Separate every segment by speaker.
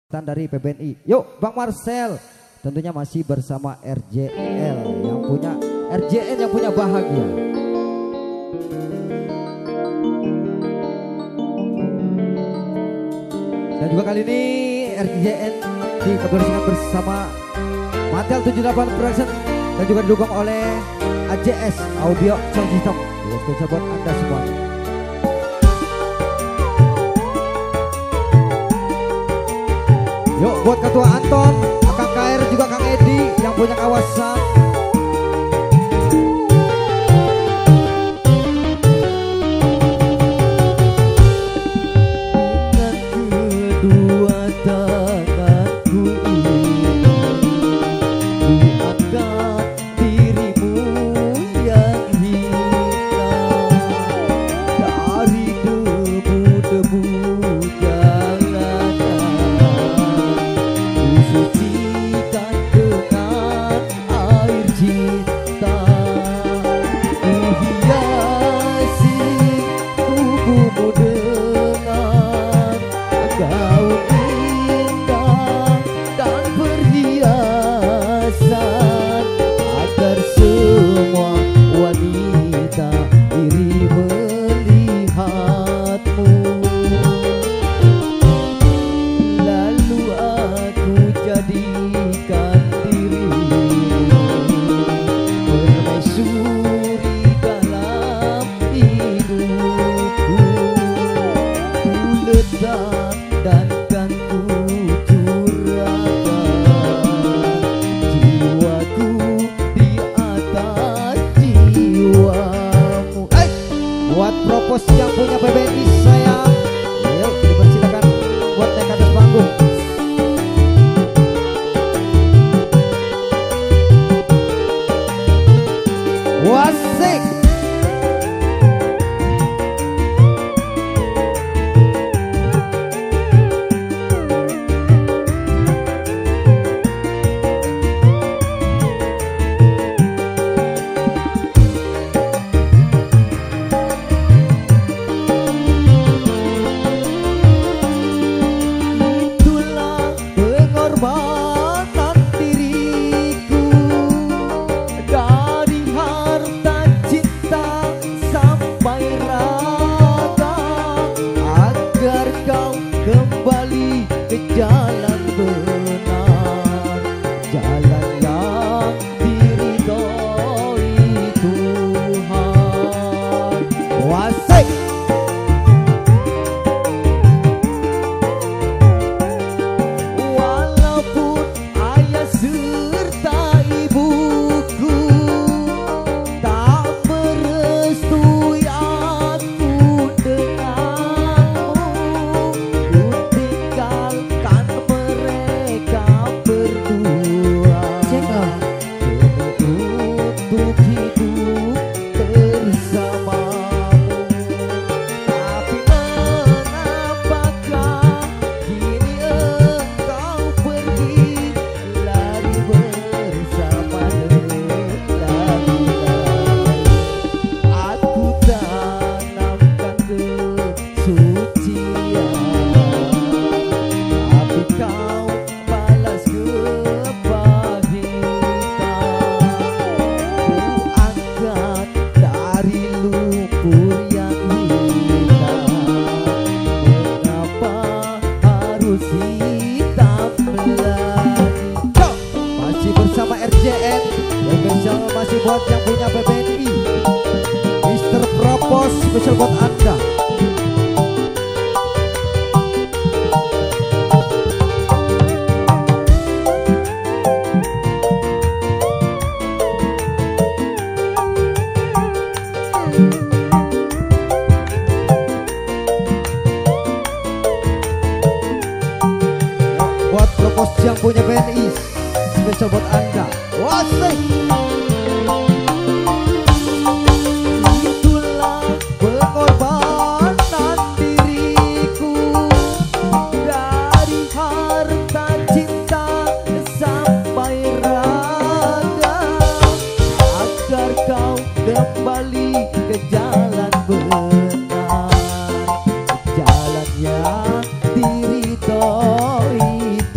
Speaker 1: dari PBNI. Yuk Bang Marcel, tentunya masih bersama RJL yang punya RJN yang punya bahagia. Dan juga kali ini RJN dikoordinasikan bersama Matel 78 Production dan juga didukung oleh AJS Audio Sound System. Spesial buat Anda semuanya. Yuk buat Ketua Anton, Kang KR juga Kang Edi yang punya kawasan. Propos yang punya PBNI sayang, yuk dipersilakan buat naik atas panggung. Wasik. Jalan benar, jalan yang diridhoi Tuhan. Wasik. Walaupun ayah serta ibuku tak merestui aku denganmu, ku tinggalkan mereka berdua untuk hidup bersamamu. Tapi mengapakah kini engkau pergi, lari bersama lelaki-lelaki. Aku tanamkan kesucian, tapi kau balas kepahitan. Ku angkat dari lumpur yang hitam, mengapa harus hitam lagi? Masih bersama RJN yang spesial masih buat yang punya PBNI. Mr. Propos spesial buat Anda. Buat Propos yang punya BNI spesial buat Anda. Wasik. Itulah pengorbanan diriku, dari harta cinta sampai raga, agar kau kembali ke jalan benar, jalan yang diridhoi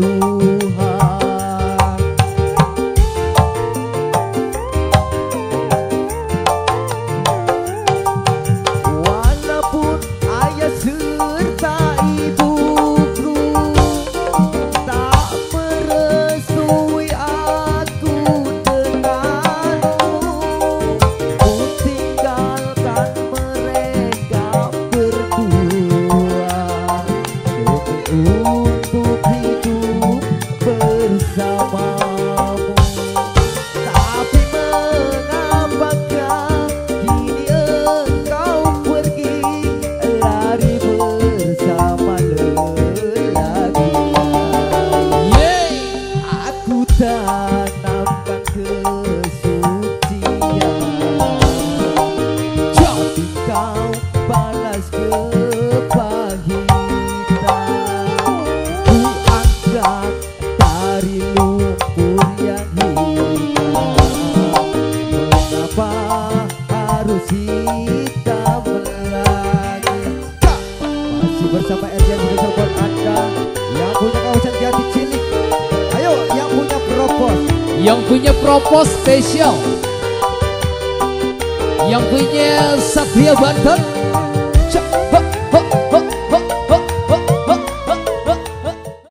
Speaker 1: harus hitam lagi. Masih bersama Erjan spesial buat anda yang punya kawasan Jati Cilik. Ayo yang punya propos,
Speaker 2: yang punya propos spesial, yang punya Satria Banten. Cepat.